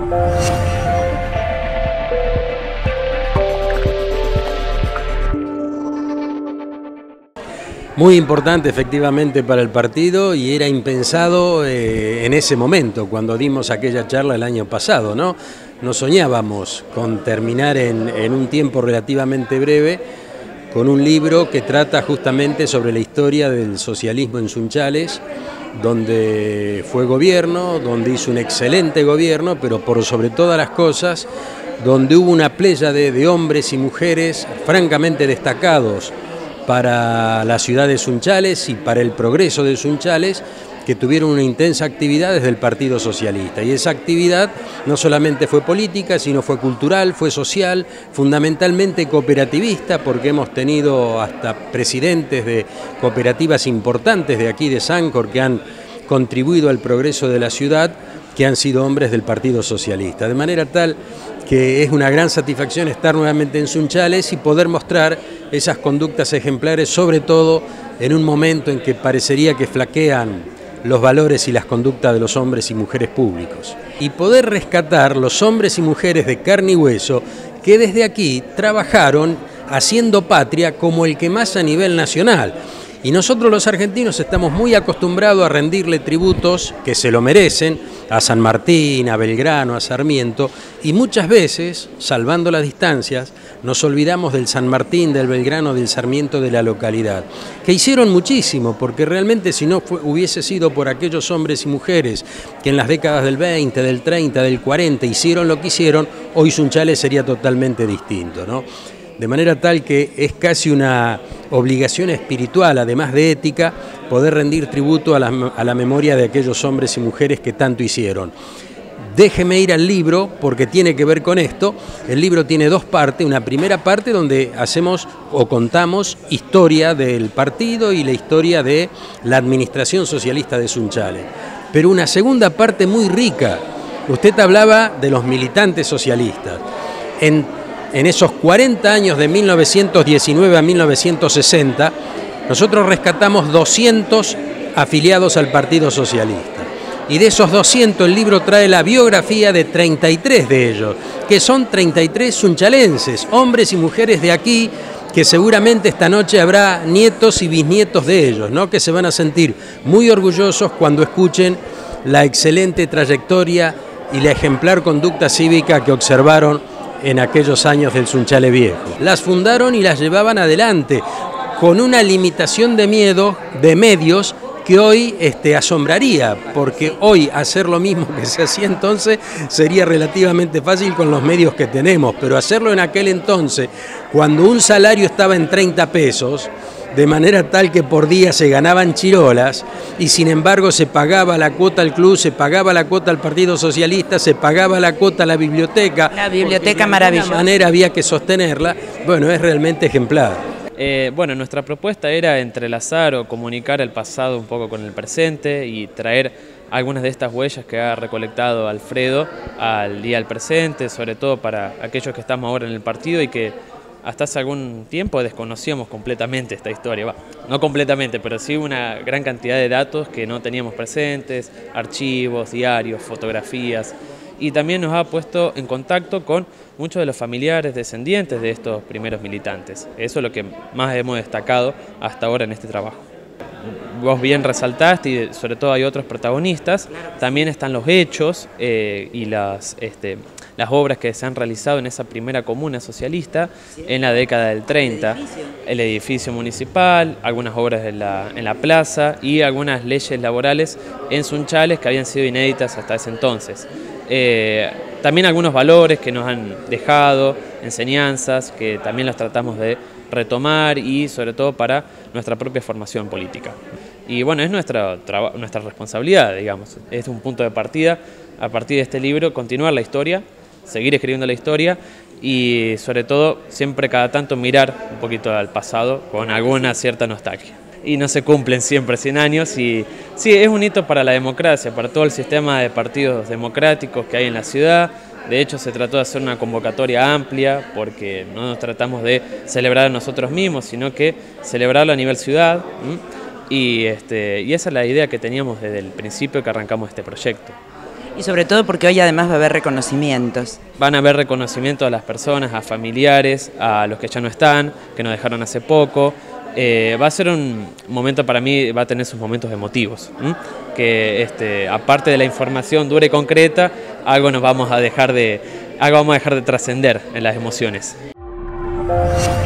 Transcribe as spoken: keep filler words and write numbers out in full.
Muy importante efectivamente para el partido y era impensado eh, en ese momento cuando dimos aquella charla el año pasado, ¿no? No soñábamos con terminar en, en un tiempo relativamente breve con un libro que trata justamente sobre la historia del socialismo en Sunchales, donde fue gobierno, donde hizo un excelente gobierno, pero por sobre todas las cosas, donde hubo una pléyade de hombres y mujeres francamente destacados para la ciudad de Sunchales y para el progreso de Sunchales, que tuvieron una intensa actividad desde el Partido Socialista. Y esa actividad no solamente fue política, sino fue cultural, fue social, fundamentalmente cooperativista, porque hemos tenido hasta presidentes de cooperativas importantes de aquí de Sancor que han contribuido al progreso de la ciudad, que han sido hombres del Partido Socialista. De manera tal que es una gran satisfacción estar nuevamente en Sunchales y poder mostrar esas conductas ejemplares, sobre todo en un momento en que parecería que flaquean los valores y las conductas de los hombres y mujeres públicos. Y poder rescatar los hombres y mujeres de carne y hueso que desde aquí trabajaron haciendo patria como el que más a nivel nacional. Y nosotros los argentinos estamos muy acostumbrados a rendirle tributos, que se lo merecen, a San Martín, a Belgrano, a Sarmiento, y muchas veces, salvando las distancias, nos olvidamos del San Martín, del Belgrano, del Sarmiento de la localidad, que hicieron muchísimo, porque realmente si no fue, hubiese sido por aquellos hombres y mujeres que en las décadas del veinte, del treinta, del cuarenta hicieron lo que hicieron, hoy Sunchales sería totalmente distinto, ¿no? De manera tal que es casi una obligación espiritual, además de ética, poder rendir tributo a la, a la memoria de aquellos hombres y mujeres que tanto hicieron. Déjeme ir al libro, porque tiene que ver con esto. El libro tiene dos partes. Una primera parte donde hacemos o contamos historia del partido y la historia de la administración socialista de Sunchales. Pero una segunda parte muy rica. Usted hablaba de los militantes socialistas. En En esos cuarenta años de mil novecientos diecinueve a mil novecientos sesenta, nosotros rescatamos doscientos afiliados al Partido Socialista. Y de esos doscientos, el libro trae la biografía de treinta y tres de ellos, que son treinta y tres sunchalenses, hombres y mujeres de aquí, que seguramente esta noche habrá nietos y bisnietos de ellos, ¿no? Que se van a sentir muy orgullosos cuando escuchen la excelente trayectoria y la ejemplar conducta cívica que observaron en aquellos años del Sunchales Viejo. Las fundaron y las llevaban adelante con una limitación de miedo, de medios, que hoy este, asombraría, porque hoy hacer lo mismo que se hacía entonces sería relativamente fácil con los medios que tenemos, pero hacerlo en aquel entonces, cuando un salario estaba en treinta pesos, de manera tal que por día se ganaban chirolas y sin embargo se pagaba la cuota al club, se pagaba la cuota al Partido Socialista, se pagaba la cuota a la biblioteca. La biblioteca maravillosa. De alguna manera había que sostenerla. Bueno, es realmente ejemplar. Eh, bueno, nuestra propuesta era entrelazar o comunicar el pasado un poco con el presente y traer algunas de estas huellas que ha recolectado Alfredo al día del presente, sobre todo para aquellos que estamos ahora en el partido y que hasta hace algún tiempo desconocíamos completamente esta historia. Bah, no completamente, pero sí una gran cantidad de datos que no teníamos presentes, archivos, diarios, fotografías, y también nos ha puesto en contacto con muchos de los familiares descendientes de estos primeros militantes. Eso es lo que más hemos destacado hasta ahora en este trabajo. Vos bien resaltaste, y sobre todo hay otros protagonistas, también están los hechos eh, y las, este, las obras que se han realizado en esa primera comuna socialista en la década del treinta, el edificio municipal, algunas obras en la, en la plaza y algunas leyes laborales en Sunchales que habían sido inéditas hasta ese entonces. Eh, también algunos valores que nos han dejado, enseñanzas que también los tratamos de retomar y sobre todo para nuestra propia formación política. Y bueno, es nuestra, nuestra responsabilidad, digamos, es un punto de partida, a partir de este libro, continuar la historia, seguir escribiendo la historia y sobre todo siempre cada tanto mirar un poquito al pasado con alguna cierta nostalgia. Y no se cumplen siempre cien años y sí, es un hito para la democracia, para todo el sistema de partidos democráticos que hay en la ciudad. De hecho, se trató de hacer una convocatoria amplia porque no nos tratamos de celebrar a nosotros mismos, sino que celebrarlo a nivel ciudad. Y, este, y esa es la idea que teníamos desde el principio que arrancamos este proyecto. Y sobre todo porque hoy además va a haber reconocimientos. Van a haber reconocimientos a las personas, a familiares, a los que ya no están, que nos dejaron hace poco. Eh, va a ser un momento, para mí, va a tener sus momentos emotivos, ¿m? que este, aparte de la información dura y concreta, algo nos vamos a dejar de, algo vamos a dejar de trascender en las emociones.